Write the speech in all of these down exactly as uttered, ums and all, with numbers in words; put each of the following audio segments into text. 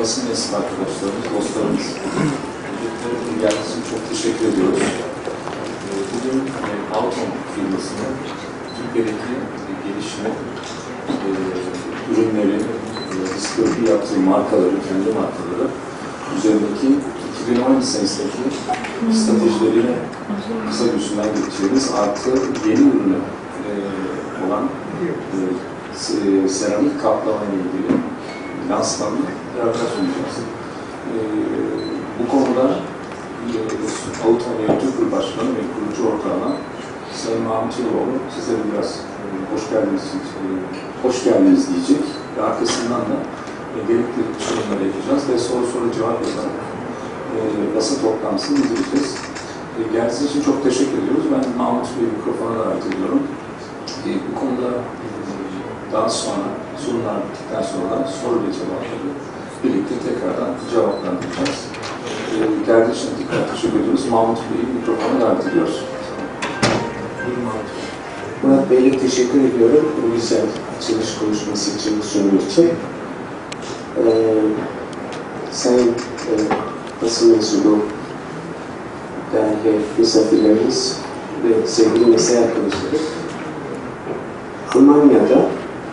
Basın mensubu arkadaşlarımız, dostlarımız, öncelikle geldiğiniz için çok teşekkür ediyoruz. Bugün Auton firmasının Türkiye'deki gelişme, ürünleri, diskografik yaptığı markaları, kendi markaları üzerindeki iki bin on senesindeki stratejilerini kısa yüzünden geçeceğimiz artı yeni ürünü olan seramik kaplama ile ilgili lansmanını beraber sunacağız. Ee, bu konuda e, Auton Yönetim Kurulu Başkanı ve kurucu ortağına Sayın Mahmut Yıloğlu sizlere biraz e, hoş geldiniz e, hoş geldiniz diyecek ve arkasından da e, gerekli sunumları yapacağız ve soru soru cevap yaparak e, basın toplantısını izleyeceğiz. E, geldiğiniz için çok teşekkür ediyoruz. Ben Mahmut Bey'i mikrofona davet ediyorum. E, bu konuda e, daha sonra sunumlar bittikten sonra soru ve cevapları birlikte tekrardan cevaplandıracağız. E, geldiği için dikkat teşekkür ediyoruz. Mahmut Bey'i mikrofona davet ediyoruz. Buyurun Mahmut Bey. Murat Bey'le teşekkür ediyorum. Bu güzel açılış konuşması için, sunum için. Ee, Sayın e, basın mensubu, değerli misafirlerimiz ve sevgili mesai arkadaşları, Almanya'da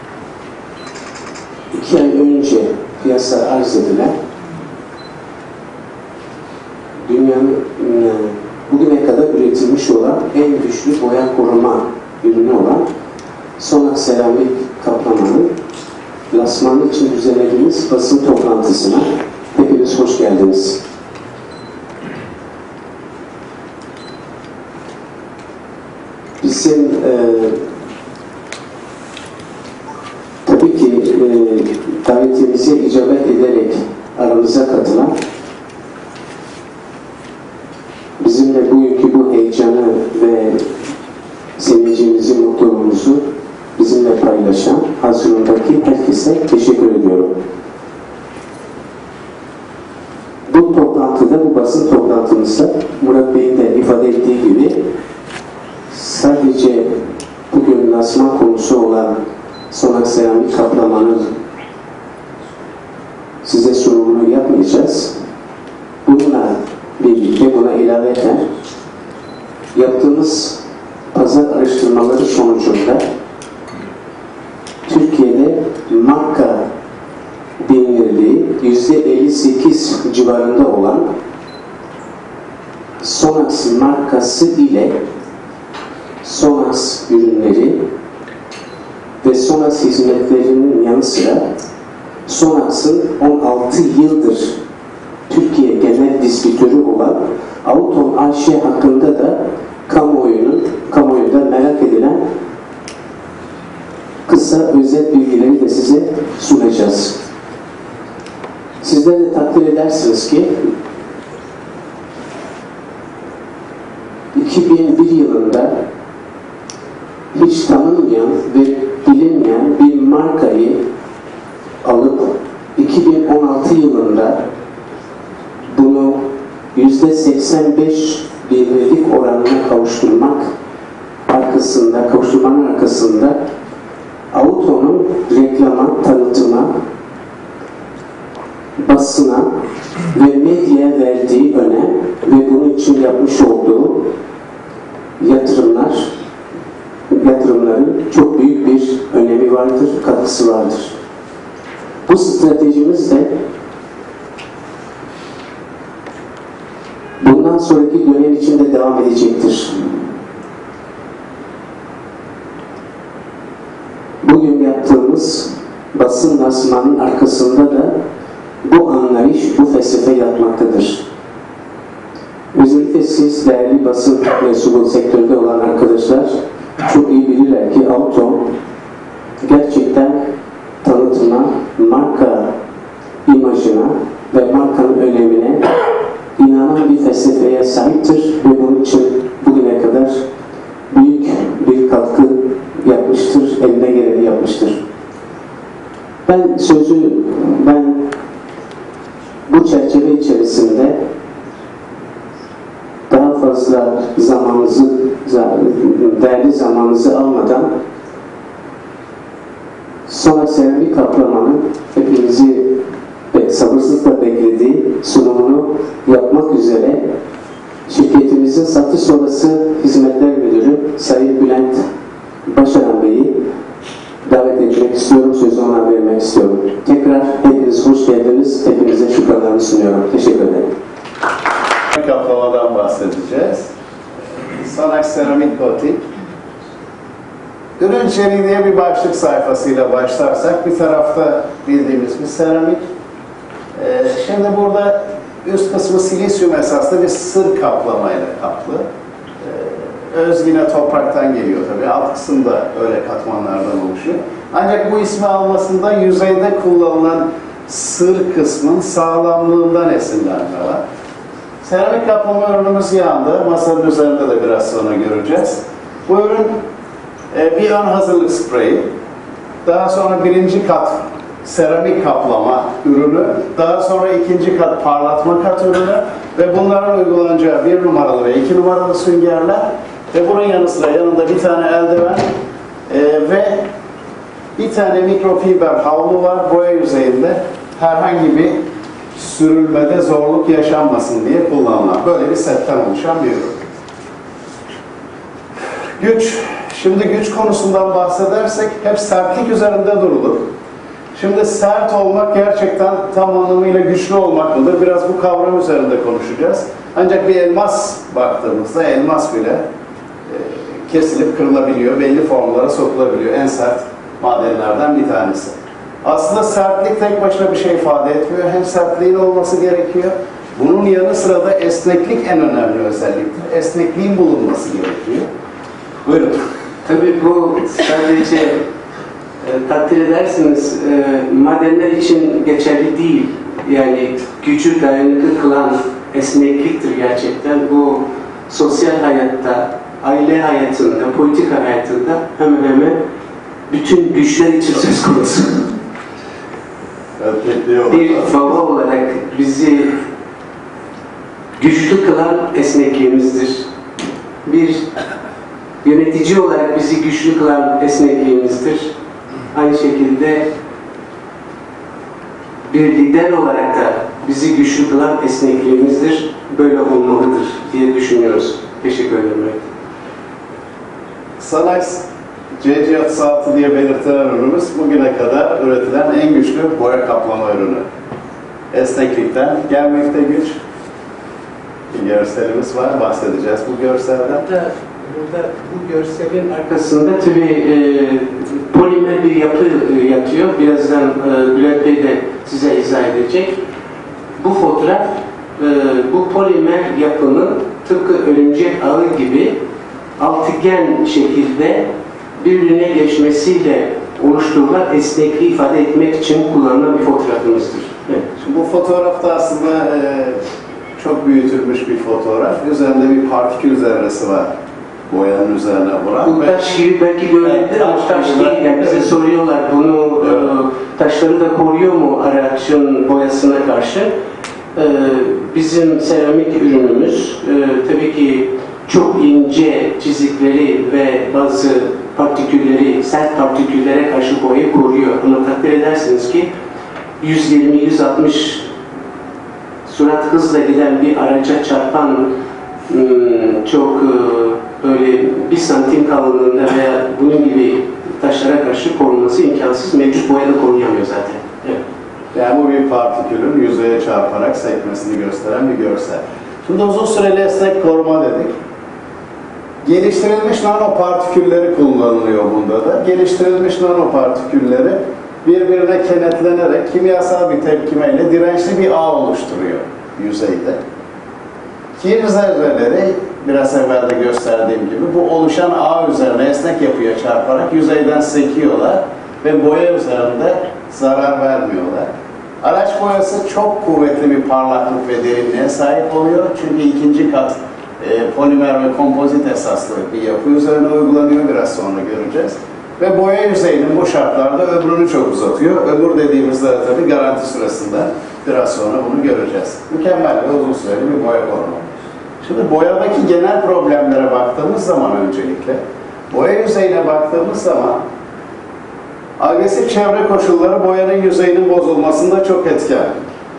iki ay önce piyasa arz edilen dünyanın e, bugüne kadar üretilmiş olan en güçlü boya koruma ürünü olan Sonax seramik kaplamanın lansmanı için düzenlediğimiz basın toplantısına hepiniz hoş geldiniz. Bizim e, tabii ki e, davetimize icabet ederek aramıza katılan, bizimle bugünkü bu heyecanı ve sevincimizi, mutluluğumuzu bizimle paylaşan hazırlığındaki herkese teşekkür ediyorum. Bu toplantıda, bu basın toplantımızda Murat Bey'in de ifade ettiği gibi sadece bugün lansman konusu olan Sonax seramik kaplamanın size sunumunu yapmayacağız. Bununla birlikte, buna ilaveten yaptığımız pazar araştırmaları sonucunda Türkiye'de marka bilinirliği yüzde elli sekiz civarında olan Sonax markası ile Sonax ürünleri ve Sonax hizmetlerinin yanı sıra Sonax'ın on altı yıldır Türkiye genel distribütörü olan Auton A Ş hakkında da kamuoyunun, kamuoyunda merak edilen kısa özet bilgileri de size sunacağız. Sizler de takdir edersiniz ki iki bin bir yılında hiç tanınmayan ve bilinmeyen bir markayı alıp iki bin on altı yılında bunu yüzde seksen beş birlik oranına kavuşturmak arkasında, kavuşturmanın arkasında Auton'un reklama, tanıtıma, basına ve medyaya verdiği önem ve bunun için yapmış olduğu yatırımlar, yatırımların çok büyük bir önemi vardır, katkısı vardır. Bu stratejimiz de bundan sonraki dönem içinde devam edecektir. Bugün yaptığımız basın lansmanının arkasında da bu anlayış, bu felsefe yatmaktadır. Özellikle siz değerli basın mensubu sektörde olan arkadaşlar çok iyi bilirler ki Auton gerçekten tanıtıma, marka imajına ve markanın önemine inanan bir felsefeye sahiptir ve bunun için bugüne kadar büyük bir katkı yapmıştır, eline geleni yapmıştır. Ben sözü, ben bu çerçeve içerisinde daha fazla zamanınızı, değerli zamanınızı almadan Sonax seramik kaplamanın hepinizi sabırsızlıkla sabırsızlıkla beklediği sunumunu yapmak üzere şirketimizin satış sonrası hizmetler müdürü Sayın Bülent Başaran Bey'i davet etmek istiyorum, sözü ona vermek istiyorum. Tekrar hepiniz hoş geldiniz, hepinize şükranlarımı sunuyorum. Teşekkür ederim. Kaplamadan bahsedeceğiz. Sonax Seramik Coating. Ürün içeriği diye bir başlık sayfasıyla başlarsak, bir tarafta bildiğimiz bir seramik. Ee, şimdi burada üst kısmı silisyum esaslı bir sır kaplamayla kaplı. Ee, öz yine topraktan geliyor tabii. Alt kısım da öyle katmanlardan oluşuyor. Ancak bu ismi almasında yüzeyde kullanılan sır kısmın sağlamlığından esinlenme var. Seramik kaplama ürünümüz yandı. Masanın üzerinde de biraz sonra göreceğiz. Bu ürün e, bir ön hazırlık spreyi. Daha sonra birinci kat seramik kaplama ürünü. Daha sonra ikinci kat parlatma kat ürünü. Ve bunların uygulanacağı bir numaralı ve iki numaralı süngerler. Ve bunun yanı sıra yanında bir tane eldiven e, ve bir tane mikrofiber havlu var boya yüzeyinde. Herhangi bir sürülmede zorluk yaşanmasın diye kullanılan böyle bir setten oluşan bir ürün. Güç. Şimdi güç konusundan bahsedersek hep sertlik üzerinde durulur. Şimdi sert olmak gerçekten tam anlamıyla güçlü olmak mıdır? Biraz bu kavram üzerinde konuşacağız. Ancak bir elmas baktığımızda elmas bile e, kesilip kırılabiliyor, belli formlara sokulabiliyor. En sert madenlerden bir tanesi. Aslında sertlik tek başına bir şey ifade etmiyor. Hem sertliğin olması gerekiyor. Bunun yanı sıra da esneklik en önemli özelliktir. Esnekliğin bulunması gerekiyor. Buyurun. Tabii bu sadece e, takdir edersiniz e, madenler için geçerli değil. Yani gücü dayanıklı kılan esnekliktir gerçekten. Bu sosyal hayatta, aile hayatında, politika hayatında hemen hemen bütün güçler için söz konusu. Bir baba olarak bizi güçlü kılan esnekliğimizdir. Bir yönetici olarak bizi güçlü kılan esnekliğimizdir. Aynı şekilde bir lider olarak da bizi güçlü kılan esnekliğimizdir. Böyle olmalıdır diye düşünüyoruz. Teşekkür ederim. Sonax C C otuz altı diye belirtilen ürünümüz bugüne kadar üretilen en güçlü boya kaplama ürünü. Esneklikten gelmekte güç. Bir görselimiz var, bahsedeceğiz bu görselden. Burada, burada bu görselin arkasında tabii e, polimer bir yapı e, yatıyor. Birazdan e, Bülent Bey de size izah edecek. Bu fotoğraf, e, bu polimer yapının tıpkı örümcek ağı gibi altıgen şekilde birbirine geçmesiyle oluşturulan esnekliği ifade etmek için kullanılan bir fotoğrafımızdır. Evet. Şimdi bu fotoğrafta aslında e, çok büyütülmüş bir fotoğraf. Üzerinde bir partikül zerresi var. Boyanın üzerine vuran. Bu taş gibi belki görülebilir ama taş değil. Yani bize soruyorlar bunu evet. e, taşları da koruyor mu araçın boyasına karşı? E, bizim seramik ürünümüz e, tabii ki çok ince çizikleri ve bazı partikülleri, sert partiküllere karşı boyayı koruyor. Ama takdir edersiniz ki yüz yirmi yüz altmış sürat hızla giden bir araca çarpan çok böyle bir santim kalınlığında veya bunun gibi taşlara karşı korunması imkansız. Mevcut boyada koruyamıyor zaten. Evet. Yani bu bir partikülün yüzeye çarparak sekmesini gösteren bir görsel. Şimdi uzun süreli esnek koruma dedik. Geliştirilmiş nanopartikülleri kullanılıyor bunda da. Geliştirilmiş nanopartikülleri birbirine kenetlenerek kimyasal bir tepkimeyle dirençli bir ağ oluşturuyor yüzeyde. Kir zerreleri biraz evvel de gösterdiğim gibi bu oluşan ağ üzerine esnek yapıya çarparak yüzeyden sekiyorlar ve boya üzerinde zarar vermiyorlar. Araç boyası çok kuvvetli bir parlaklık ve derinliğe sahip oluyor. Çünkü ikinci kat e, polimer ve kompozit esaslı bir yapı üzerine uygulanıyor. Biraz sonra göreceğiz. Ve boya yüzeyinin bu şartlarda ömrünü çok uzatıyor. Ömür dediğimizde tabii garanti sırasında biraz sonra bunu göreceğiz. Mükemmel ve uzun süreli bir boya koruma. Şimdi boyadaki genel problemlere baktığımız zaman öncelikle, boya yüzeyine baktığımız zaman agresif çevre koşulları boyanın yüzeyinin bozulmasında çok etken.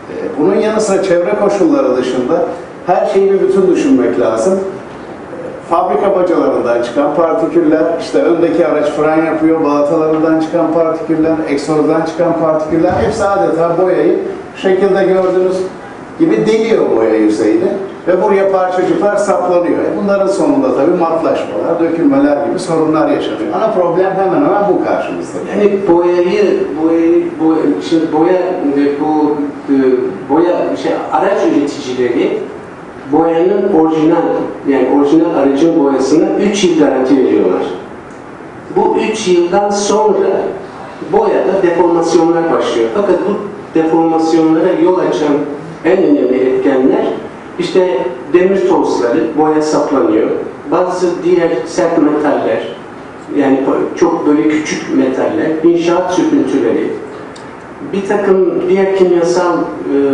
Bunun yanı sıra çevre koşulları dışında her şeyi bir bütün düşünmek lazım. Fabrika bacalarından çıkan partiküller, işte öndeki araç fren yapıyor, balatalarından çıkan partiküller, egzozdan çıkan partiküller hepsi adeta boyayı şekilde gördüğünüz gibi deliyor boya yüzeyini ve buraya parçacıklar saplanıyor. Bunların sonunda tabii matlaşmalar, dökülmeler gibi sorunlar yaşanıyor. Ana problem hemen hemen bu karşımızda. Yani boyayı, boyayı, boya, şimdi boya, bu boya, şey, araç üreticileri boyanın orijinal, yani orijinal aracın boyasına üç yıl garanti veriyorlar. Bu üç yıldan sonra boyada deformasyonlar başlıyor. Fakat bu deformasyonlara yol açan en önemli etkenler işte demir tozları, boya saplanıyor. Bazı diğer sert metaller, yani çok böyle küçük metaller, inşaat sürüntüleri, bir takım diğer kimyasal e,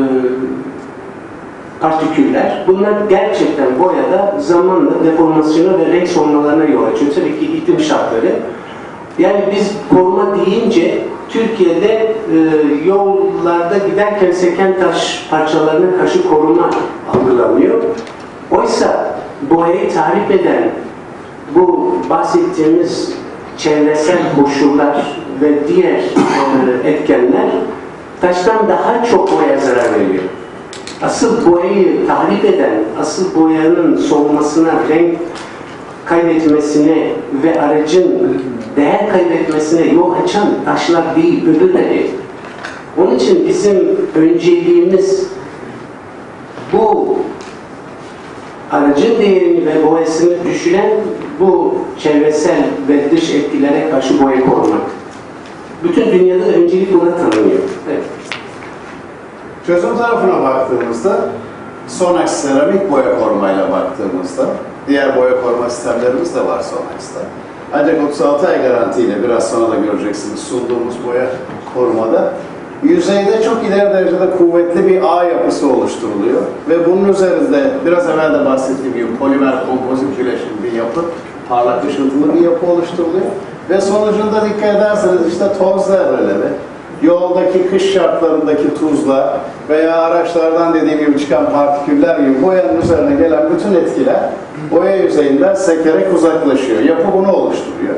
partiküller, bunlar gerçekten boyada zamanla deformasyona ve renk solmalarına yol açıyor. Tabii ki iklim şartları. Yani biz koruma deyince Türkiye'de e, yollarda giderken seken taş parçalarına karşı koruma algılanıyor. Oysa boyayı tarif eden bu bahsettiğimiz çevresel koşullar ve diğer e, etkenler taştan daha çok boyaya zarar veriyor. Asıl boyayı tarif eden, asıl boyanın solmasına, renk kaybetmesine ve aracın değer kaybetmesine yol açan taşlar değil, öbürleri. Onun için bizim önceliğimiz bu aracın değerini ve boyasını düşüren bu çevresel ve dış etkilere karşı boya korumak. Bütün dünyada öncelik buna tanınıyor. Evet. Çözüm tarafına baktığımızda, Sonax seramik boya korumayla baktığımızda, diğer boya koruma sistemlerimiz de var Sonax'ta. Ancak otuz altı ay garantiyle, biraz sonra da göreceksiniz sunduğumuz boya korumada, yüzeyde çok ileri derecede kuvvetli bir ağ yapısı oluşturuluyor. Ve bunun üzerinde, biraz evvel de bahsettiğim gibi polimer kompozit bileşim bir yapı, parlak ışıltılı bir yapı oluşturuluyor. Ve sonucunda dikkat ederseniz işte toz zerreleri, yoldaki kış şartlarındaki tuzlar veya araçlardan dediğim gibi çıkan partiküller gibi boyanın üzerine gelen bütün etkiler boya yüzeyinden sekerek uzaklaşıyor. Yapı bunu oluşturuyor.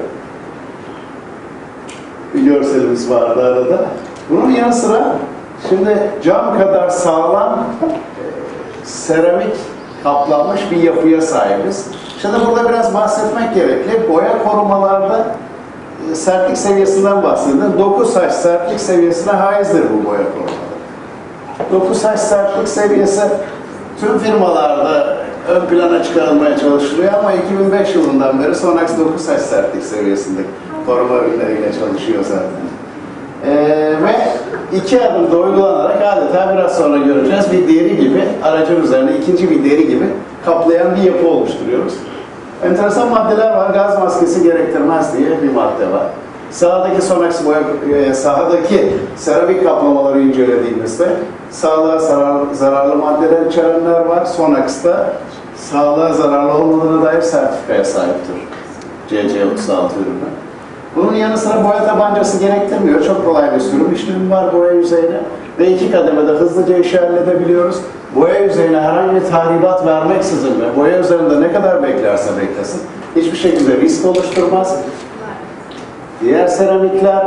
Bir görselimiz vardı arada. Bunun yanı sıra şimdi cam kadar sağlam e, seramik kaplanmış bir yapıya sahibiz. Şimdi burada biraz bahsetmek gerekli. Boya korumalarda sertlik seviyesinden bahsediyorum. dokuz H sertlik seviyesine haizdir bu boya korumaları. dokuz H sertlik seviyesi tüm firmalarda ön plana çıkarılmaya çalışılıyor ama iki bin beş yılından beri Sonax dokuz H sertlik seviyesinde koruma ürünleriyle çalışıyor zaten. Ee, ve iki adımda uygulanarak adeta biraz sonra göreceğiz bir deri gibi, aracın üzerine ikinci bir deri gibi kaplayan bir yapı oluşturuyoruz. Enteresan maddeler var. Gaz maskesi gerektirmez diye bir madde var. Sahadaki Sonax boya, e, sahadaki seramik kaplamaları incelediğimizde sağlığa zarar, zararlı maddeler içerenler var. Sonax'ta sağlığa zararlı olmadığına dair sertifikaya sahiptir. C C otuz altı ürünü. Bunun yanı sıra boya tabancası gerektirmiyor. Çok kolay bir sürüm işlemi var boya yüzeyine. Ve iki kademede hızlıca işi halledebiliyoruz. Boya yüzeyine herhangi bir tahribat vermeksizin ve boya üzerinde ne kadar beklerse beklesin, hiçbir şekilde risk oluşturmaz. Diğer seramikler,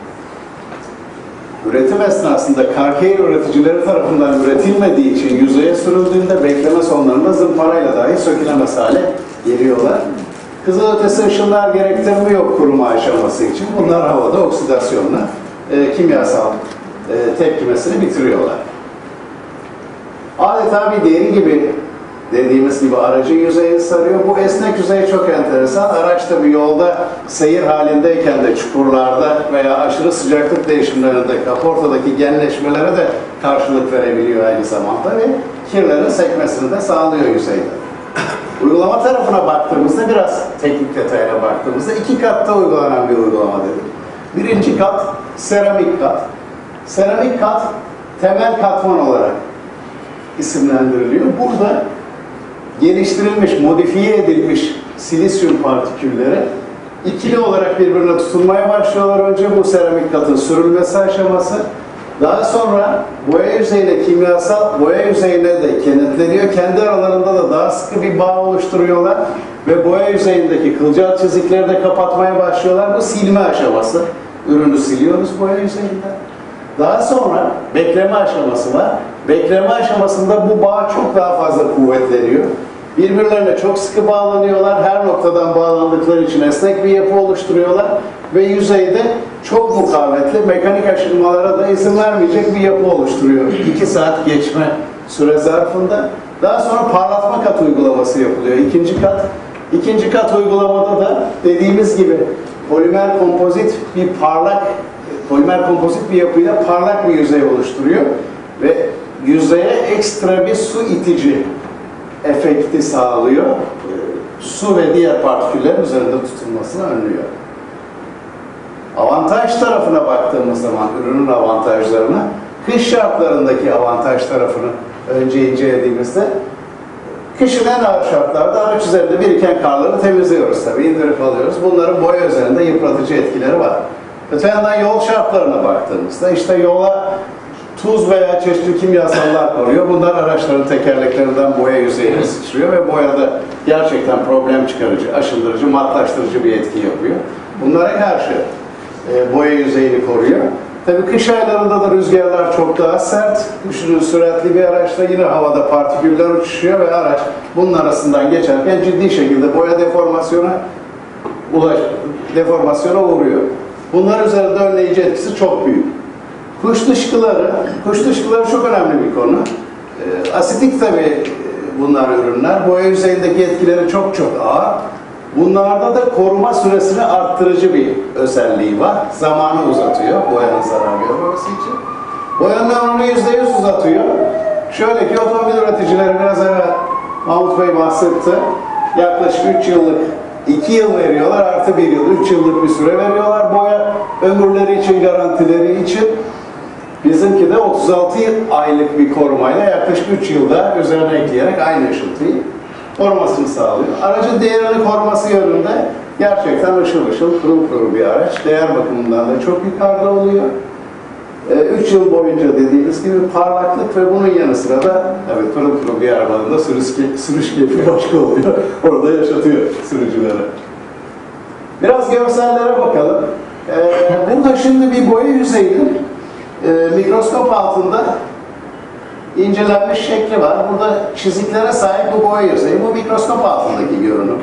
üretim esnasında karkeir üreticileri tarafından üretilmediği için yüzeye sürüldüğünde bekleme sonlarında zımparayla dahi sökülemez hale geliyorlar. Kızılötesi ışınlar gerektirmiyor kuruma aşaması için. Bunlar havada oksidasyonla e, kimyasal e, tepkimesini bitiriyorlar. Adeta bir deri gibi dediğimiz gibi aracın yüzeyini sarıyor. Bu esnek yüzey çok enteresan. Araç tabii yolda seyir halindeyken de çukurlarda veya aşırı sıcaklık değişimlerinde kaportadaki genleşmelere de karşılık verebiliyor aynı zamanda ve kirlerin sekmesini de sağlıyor yüzeyde. Uygulama tarafına baktığımızda, biraz teknik detayına baktığımızda iki katta uygulanan bir uygulama dedik. Birinci kat seramik kat. Seramik kat temel katman olarak isimlendiriliyor. Burada geliştirilmiş, modifiye edilmiş silisyum partikülleri ikili olarak birbirine tutunmaya başlıyorlar. Önce bu seramik katın sürülmesi aşaması, Daha sonra boya yüzeyine kimyasal boya yüzeyine de kenetleniyor. Kendi aralarında da daha sıkı bir bağ oluşturuyorlar ve boya yüzeyindeki kılcal çizikleri de kapatmaya başlıyorlar. Bu silme aşaması. Ürünü siliyoruz boya yüzeyinde. Daha sonra bekleme aşaması var. Bekleme aşamasında bu bağ çok daha fazla kuvvetleniyor. Birbirlerine çok sıkı bağlanıyorlar. Her noktadan bağlandıkları için esnek bir yapı oluşturuyorlar. Ve yüzeyde çok mukavemetli, mekanik aşınmalara da izin vermeyecek bir yapı oluşturuyor. İki saat geçme süre zarfında. Daha sonra parlatma kat uygulaması yapılıyor. İkinci kat. İkinci kat uygulamada da dediğimiz gibi polimer kompozit bir parlak, polimer kompozit bir yapıyla parlak bir yüzey oluşturuyor. Ve yüzeye ekstra bir su itici efekti sağlıyor. Su ve diğer partiküllerin üzerinde tutulmasını önlüyor. Avantaj tarafına baktığımız zaman ürünün avantajlarına, kış şartlarındaki avantaj tarafını önce incelediğimizde kışın en ağır şartlarda araç üzerinde biriken karları temizliyoruz tabii, indirip alıyoruz. Bunların boya üzerinde yıpratıcı etkileri var. Öte yandan yol şartlarına baktığımızda işte yola tuz veya çeşitli kimyasallar koruyor. Bunlar araçların tekerleklerinden boya yüzeyine sıçrıyor ve boyada gerçekten problem çıkarıcı, aşındırıcı, matlaştırıcı bir etki yapıyor. Bunlara karşı e, boya yüzeyini koruyor. Tabii kış aylarında da rüzgarlar çok daha sert. Düşünün, süratli bir araçta yine havada partiküller uçuşuyor ve araç bunun arasından geçerken ciddi şekilde boya deformasyona ulaş, deformasyona uğruyor. Bunlar üzerinde önleyici etkisi çok büyük. Kuş dışkıları, kuş dışkıları çok önemli bir konu. E, asitik tabii bunlar ürünler. Boya yüzeyindeki etkileri çok çok ağır. Bunlarda da koruma süresini arttırıcı bir özelliği var. Zamanı uzatıyor boyanın zarar görmemesi için. Boyanın ömrünü yüzde yüz uzatıyor. Şöyle ki otomobil üreticileri, biraz evvel Mahmut Bey bahsetti, yaklaşık üç yıllık, iki yıl veriyorlar, artı bir yıl, üç yıllık bir süre veriyorlar boya ömürleri için, garantileri için. Bizimki de otuz altı aylık bir korumayla yaklaşık üç yılda üzerine ekleyerek aynı ışıltıyı korumasını sağlıyor. Aracın değerini koruması yönünde gerçekten ışıl ışıl, pırıl pırıl bir araç. Değer bakımından da çok yukarıda oluyor. üç yıl boyunca dediğimiz gibi parlaklık ve bunun yanı sıra da evet, pırıl pırıl bir arabanın da sürüş, sürüş keyfi başka oluyor. Orada yaşatıyor sürücülere. Biraz görsellere bakalım. Ee, burada şimdi bir boya yüzeyinin e, mikroskop altında incelenmiş şekli var. Burada çiziklere sahip bu boya yüzeyi. Bu mikroskop altındaki görünüm.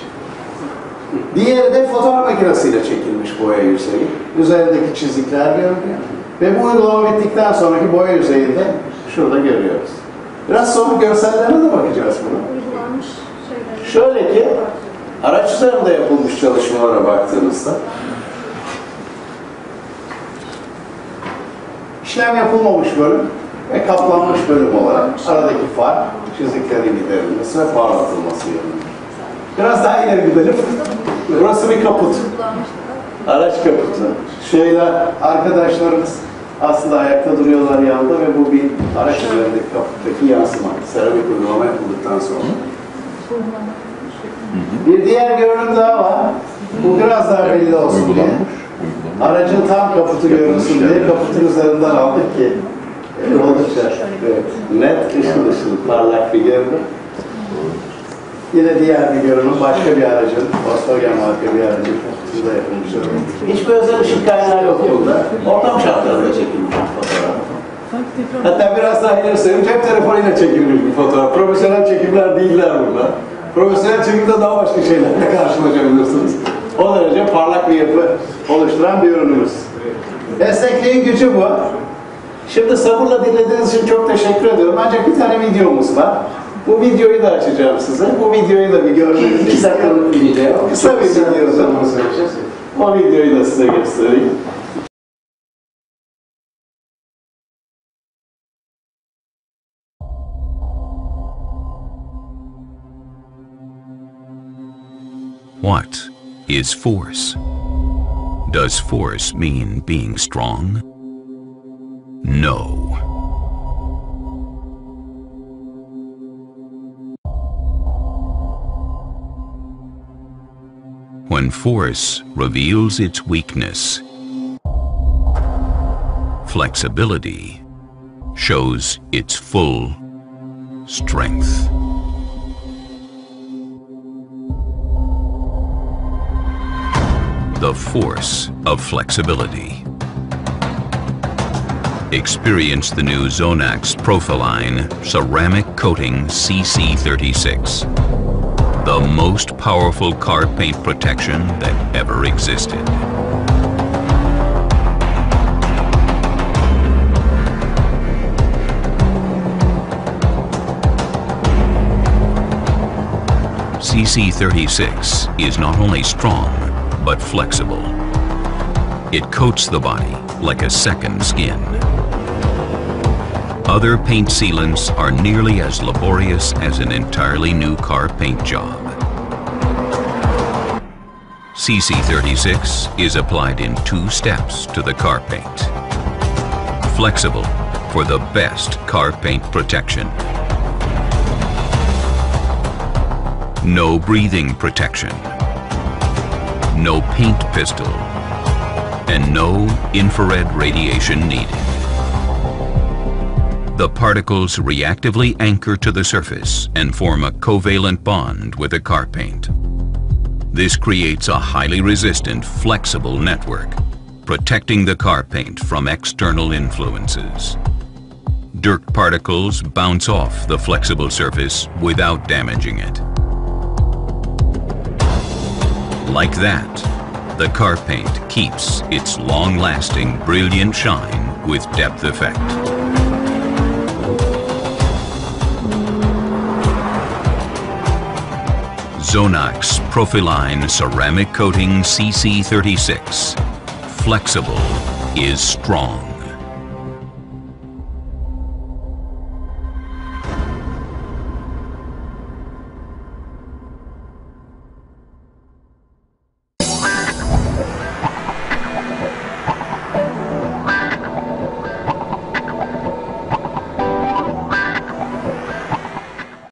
Diğeri de fotoğraf makinesiyle çekilmiş boya yüzeyi. Üzerindeki çizikler görünüyor. Ve bu uygulama bittikten sonraki boya yüzeyini de şurada görüyoruz. Biraz sonra görsellerine de bakacağız buna. Şöyle ki, araç üzerinde yapılmış çalışmalara baktığımızda işlem yapılmamış bölüm ve kaplanmış bölüm olarak aradaki fark, çiziklerin giderilmesi ve parlatılması yönünde. Biraz daha ileri gidelim. Burası bir kaput. Araç kaputu. Şöyle arkadaşlarımız aslında ayakta duruyorlar yanında ve bu bir araç üzerindeki kaputtaki yansıma. Seramik uygulama yapıldıktan sonra. Bir diğer görünüm daha var. Bu biraz daha belli olsun diye. Aracın tam kaputu görünsün diye kaputun üzerinden aldık ki oldukça evet, net, ışıl ışıl, parlak bir görünüm. Yine diğer bir görünüm, başka bir aracın, Volkswagen marka bir aracın kaputunda yapılmış. Hiçbir özel ışık kaynağı yok burada. Ortam şartlarında çekilmiş fotoğraf. Hatta biraz daha ileri söyleyeyim, cep telefonuyla çekilmiş bir fotoğraf. Profesyonel çekimler değiller bunlar. Profesyonel çekimde daha başka şeylerle karşılaşabilirsiniz. O derece parlak bir yapı oluşturan bir ürünümüz. Esnekliğin gücü bu. Şimdi sabırla dinlediğiniz için çok teşekkür ediyorum. Ancak bir tane videomuz var. Bu videoyu da açacağım size. Bu videoyu da bir görmenizi İki dakikalık bir video. Kısa bir video. O videoyu da size göstereyim. What is force? Does force mean being strong? No. When force reveals its weakness, flexibility shows its full strength. The force of flexibility. Experience the new Zonax Profiline ceramic coating C C thirty-six. The most powerful car paint protection that ever existed. C C thirty-six is not only strong, but flexible. It coats the body like a second skin. Other paint sealants are nearly as laborious as an entirely new car paint job. C C thirty-six is applied in two steps to the car paint. Flexible for the best car paint protection. No breathing protection. No paint pistol. And no infrared radiation needed. The particles reactively anchor to the surface and form a covalent bond with the car paint. This creates a highly resistant, flexible network, protecting the car paint from external influences. Dirt particles bounce off the flexible surface without damaging it. Like that, the car paint keeps its long-lasting, brilliant shine with depth effect. Zonax Profiline ceramic coating C C thirty-six. Flexible is strong.